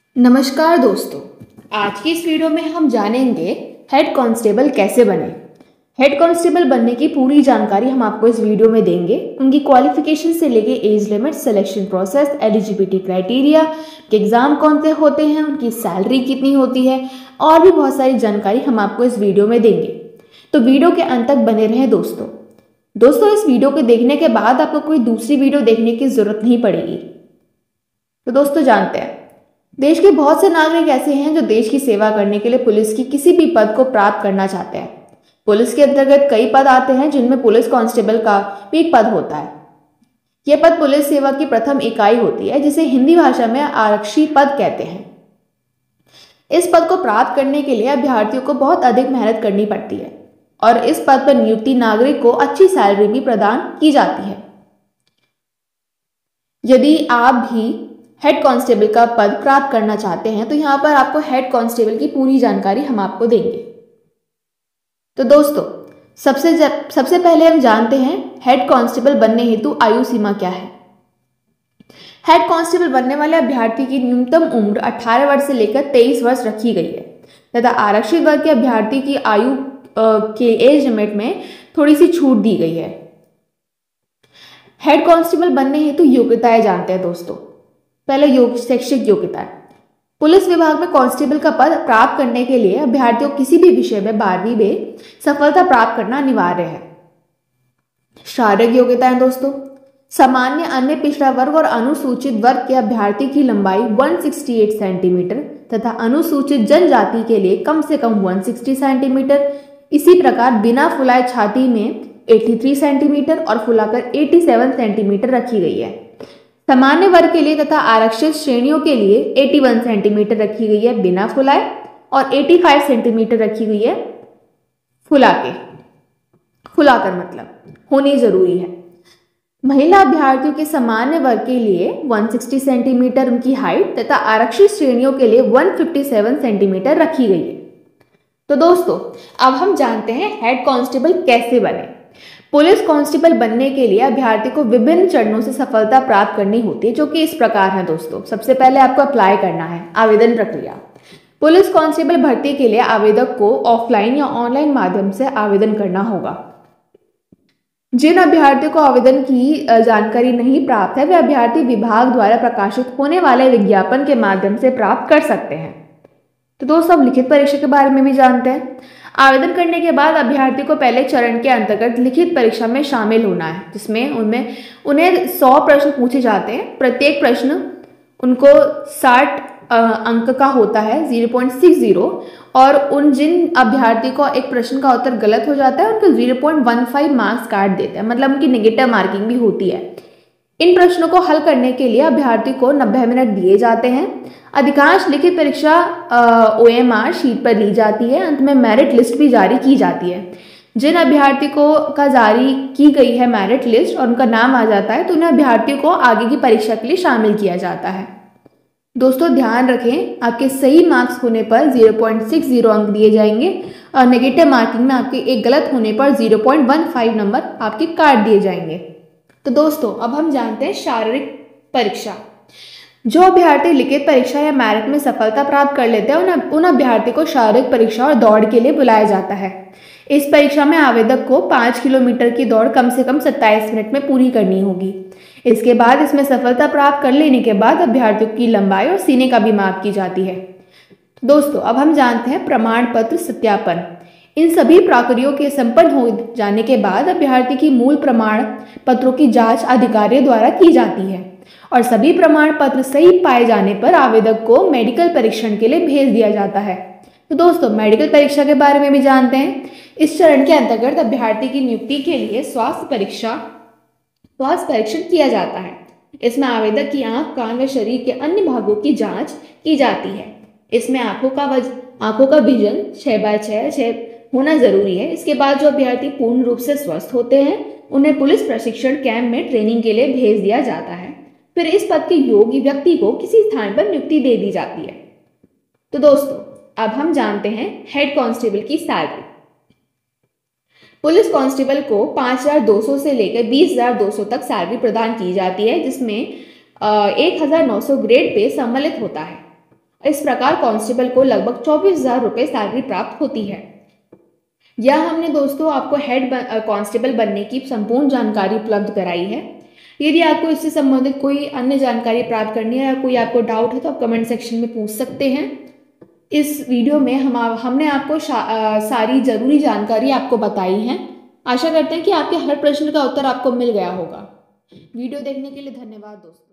नमस्कार दोस्तों, आज की इस वीडियो में हम जानेंगे हेड कांस्टेबल कैसे बने। हेड कांस्टेबल बनने की पूरी जानकारी हम आपको इस वीडियो में देंगे। उनकी क्वालिफिकेशन से लेके age limit, selection process, eligibility criteria, exam कौन से होते हैं, उनकी सैलरी कितनी होती है और भी बहुत सारी जानकारी हम आपको इस वीडियो में देंगे। तो वीडियो के अंत तक बने रहें दोस्तों, इस वीडियो को देखने के बाद आपको कोई दूसरी वीडियो देखने की जरूरत नहीं पड़ेगी। तो दोस्तों, जानते हैं देश के बहुत से नागरिक ऐसे हैं जो देश की सेवा करने के लिए पुलिस की किसी भी पद को प्राप्त करना चाहते हैं। पुलिस के अंतर्गत कई पद आते हैं जिनमें पुलिस कांस्टेबल का भी एक पद होता है। यह पद पुलिस सेवा की प्रथम इकाई होती है जिसे हिंदी भाषा में आरक्षी पद कहते हैं। इस पद को प्राप्त करने के लिए अभ्यर्थियों को बहुत अधिक मेहनत करनी पड़ती है और इस पद पर नियुक्ति नागरिक को अच्छी सैलरी भी प्रदान की जाती है। यदि आप भी हेड कांस्टेबल का पद प्राप्त करना चाहते हैं तो यहाँ पर आपको हेड कांस्टेबल की पूरी जानकारी हम आपको देंगे। तो दोस्तों, सबसे पहले हम जानते हैं हेड कांस्टेबल बनने हेतु आयु सीमा क्या है। हेड कांस्टेबल बनने वाले अभ्यर्थी की न्यूनतम उम्र 18 वर्ष से लेकर 23 वर्ष रखी गई है तथा आरक्षित वर्ग के अभ्यर्थी की आयु के एज लिमिट में थोड़ी सी छूट दी गई है। हेड कांस्टेबल बनने हेतु योग्यताएं जानते हैं दोस्तों। पहले शैक्षिक योग्यता। पुलिस विभाग में कांस्टेबल का पद प्राप्त करने के लिए अभ्यर्थियों को किसी भी विषय में 12वीं में सफलता प्राप्त करना अनिवार्य है। शारीरिक योग्यताएं दोस्तों, सामान्य, अन्य पिछड़ा वर्ग और अनुसूचित वर्ग के अभ्यर्थी की लंबाई 168 सेंटीमीटर तथा अनुसूचित जनजाति के लिए कम से कम 160 सेंटीमीटर। इसी प्रकार बिना फुलाए छाती में 83 सेंटीमीटर और फुलाकर 87 सेंटीमीटर रखी गई है। सामान्य वर्ग के लिए तथा आरक्षित श्रेणियों के लिए 81 सेंटीमीटर रखी गई है बिना फुलाए और 85 सेंटीमीटर रखी गई है फुलाकर मतलब होनी जरूरी है। महिला अभ्यर्थियों के सामान्य वर्ग के लिए 160 सेंटीमीटर उनकी हाइट तथा आरक्षित श्रेणियों के लिए 157 सेंटीमीटर रखी गई है। तो दोस्तों, अब हम जानते हैं हेड कांस्टेबल कैसे बने। पुलिस कांस्टेबल बनने के लिए अभ्यर्थी को विभिन्न चरणों से सफलता प्राप्त करनी होती है, जो कि इस प्रकार है दोस्तों। सबसे पहले आपको अप्लाई करना है। आवेदन प्रक्रिया। पुलिस कांस्टेबल भर्ती के लिए आवेदक को ऑफलाइन या ऑनलाइन माध्यम से आवेदन करना होगा। जिन अभ्यर्थियों को आवेदन की जानकारी नहीं प्राप्त है वे अभ्यर्थी विभाग द्वारा प्रकाशित होने वाले विज्ञापन के माध्यम से प्राप्त कर सकते हैं। तो दोस्तों, अब लिखित परीक्षा के बारे में भी जानते हैं। आवेदन करने के बाद अभ्यर्थी को पहले चरण के अंतर्गत लिखित परीक्षा में शामिल होना है, जिसमें उन्हें 100 प्रश्न पूछे जाते हैं। प्रत्येक प्रश्न उनको 60 अंक का होता है, 0.60, और जिन अभ्यर्थी को एक प्रश्न का उत्तर गलत हो जाता है उनको 0.15 मार्क्स काट देते हैं, मतलब उनकी नेगेटिव मार्किंग भी होती है। इन प्रश्नों को हल करने के लिए अभ्यर्थी को 90 मिनट दिए जाते हैं। अधिकांश लिखित परीक्षा OMR शीट पर ली जाती है। अंत में मेरिट लिस्ट भी जारी की जाती है। जिन अभ्यर्थी का जारी की गई है मेरिट लिस्ट और उनका नाम आ जाता है तो उन अभ्यर्थियों को आगे की परीक्षा के लिए शामिल किया जाता है। दोस्तों, ध्यान रखें, आपके सही मार्क्स होने पर 0.60 अंक दिए जाएंगे और नेगेटिव मार्किंग में आपके एक गलत होने पर 0.15 नंबर आपके काट दिए जाएंगे। तो दोस्तों, अब हम जानते हैं शारीरिक परीक्षा। जो अभ्यर्थी लिखित परीक्षा या मेरिट में सफलता प्राप्त कर लेते हैं उन अभ्यर्थी को शारीरिक परीक्षा और दौड़ के लिए बुलाया जाता है। इस परीक्षा में आवेदक को 5 किलोमीटर की दौड़ कम से कम 27 मिनट में पूरी करनी होगी। इसके बाद इसमें सफलता प्राप्त कर लेने के बाद अभ्यर्थियों की लंबाई और सीने का भी माप की जाती है। दोस्तों, अब हम जानते हैं प्रमाण पत्र सत्यापन। इन सभी प्रक्रियाओं के संपन्न हो जाने के बाद अभ्यर्थी की मूल प्रमाण पत्रों की जांच अधिकारियों द्वारा की जाती है और सभी प्रमाण पत्र सही पाए जाने पर आवेदक को मेडिकल परीक्षण के लिए भेज दिया जाता है। तो दोस्तों, मेडिकल परीक्षा के बारे में भी जानते हैं। इस चरण के अंतर्गत अभ्यर्थी की नियुक्ति के लिए स्वास्थ्य परीक्षण किया जाता है। इसमें आवेदक की आंख, कान व शरीर के अन्य भागों की जांच की जाती है। इसमें आंखों का विजन 6x6 होना जरूरी है। इसके बाद जो अभ्यर्थी पूर्ण रूप से स्वस्थ होते हैं उन्हें पुलिस प्रशिक्षण कैंप में ट्रेनिंग के लिए भेज दिया जाता है। फिर इस पद के योग्य व्यक्ति को किसी स्थान पर नियुक्ति दे दी जाती है। तो दोस्तों, अब हम जानते हैं हेड कांस्टेबल की सैलरी। पुलिस कांस्टेबल को 5,200 से लेकर 20,200 तक सैलरी प्रदान की जाती है, जिसमें 1,900 ग्रेड पे सम्मिलित होता है। इस प्रकार कांस्टेबल को लगभग 24,000 रुपये सैलरी प्राप्त होती है। यह हमने दोस्तों आपको हेड कांस्टेबल बनने की संपूर्ण जानकारी उपलब्ध कराई है। यदि आपको इससे संबंधित कोई अन्य जानकारी प्राप्त करनी है या कोई आपको डाउट है तो आप कमेंट सेक्शन में पूछ सकते हैं। इस वीडियो में हमने आपको सारी जरूरी जानकारी आपको बताई है। आशा करते हैं कि आपके हर प्रश्न का उत्तर आपको मिल गया होगा। वीडियो देखने के लिए धन्यवाद दोस्तों।